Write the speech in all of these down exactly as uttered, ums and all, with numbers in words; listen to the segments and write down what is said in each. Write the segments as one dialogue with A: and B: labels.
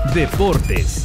A: Deportes.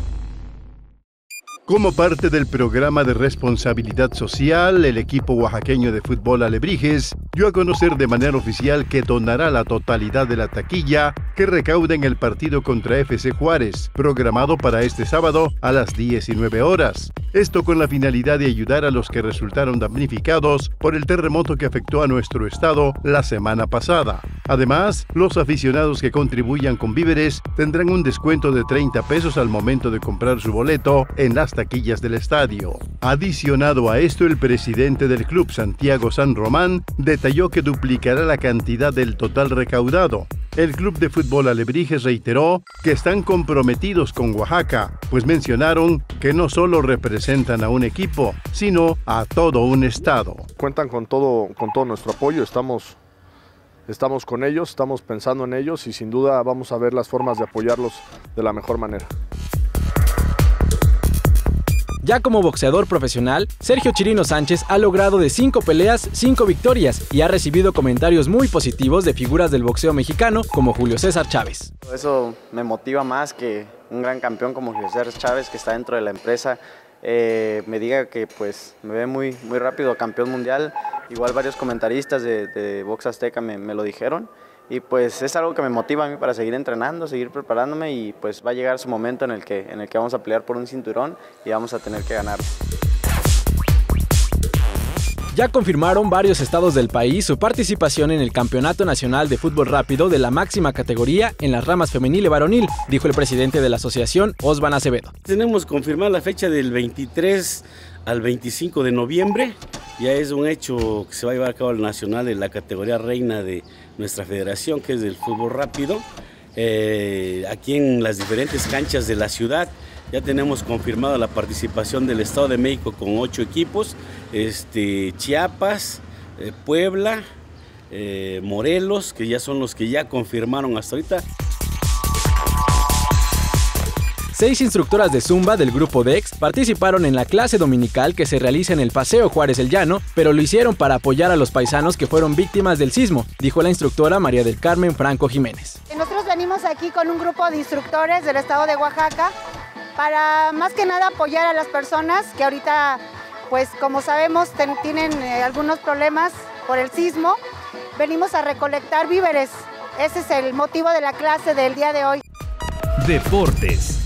B: Como parte del programa de responsabilidad social, el equipo oaxaqueño de fútbol Alebrijes dio a conocer de manera oficial que donará la totalidad de la taquilla que recauda en el partido contra F C Juárez, programado para este sábado a las diecinueve horas. Esto con la finalidad de ayudar a los que resultaron damnificados por el terremoto que afectó a nuestro estado la semana pasada. Además, los aficionados que contribuyan con víveres tendrán un descuento de treinta pesos al momento de comprar su boleto en las taquillas del estadio. Adicionado a esto, el presidente del club, Santiago San Román, detalló que duplicará la cantidad del total recaudado. El club de fútbol Alebrijes reiteró que están comprometidos con Oaxaca, pues mencionaron que no solo representan a un equipo, sino a todo un estado.
C: Cuentan con todo, con todo nuestro apoyo, estamos, estamos con ellos, estamos pensando en ellos y sin duda vamos a ver las formas de apoyarlos de la mejor manera.
D: Ya como boxeador profesional, Sergio Chirino Sánchez ha logrado de cinco peleas, cinco victorias y ha recibido comentarios muy positivos de figuras del boxeo mexicano como Julio César Chávez.
E: Eso me motiva más que un gran campeón como Julio César Chávez, que está dentro de la empresa, eh, me diga que pues me ve muy, muy rápido campeón mundial. Igual varios comentaristas de, de Box Azteca me, me lo dijeron. Y pues es algo que me motiva a mí para seguir entrenando, seguir preparándome y pues va a llegar su momento en el que, en el que vamos a pelear por un cinturón y vamos a tener que ganar.
D: Ya confirmaron varios estados del país su participación en el Campeonato Nacional de Fútbol Rápido de la máxima categoría en las ramas femenil y varonil, dijo el presidente de la asociación, Osvan Acevedo.
F: Tenemos confirmada la fecha del veintitrés al veinticinco de noviembre. Ya es un hecho que se va a llevar a cabo el nacional de la categoría reina de nuestra federación, que es del fútbol rápido. Eh, aquí en las diferentes canchas de la ciudad ya tenemos confirmada la participación del Estado de México con ocho equipos, este, Chiapas, eh, Puebla, eh, Morelos, que ya son los que ya confirmaron hasta ahorita.
D: Seis instructoras de Zumba del grupo D E X participaron en la clase dominical que se realiza en el Paseo Juárez el Llano, pero lo hicieron para apoyar a los paisanos que fueron víctimas del sismo, dijo la instructora María del Carmen Franco Jiménez.
G: Nosotros venimos aquí con un grupo de instructores del estado de Oaxaca para más que nada apoyar a las personas que ahorita, pues como sabemos, ten, tienen eh, algunos problemas por el sismo. Venimos a recolectar víveres. Ese es el motivo de la clase del día de hoy.
A: Deportes.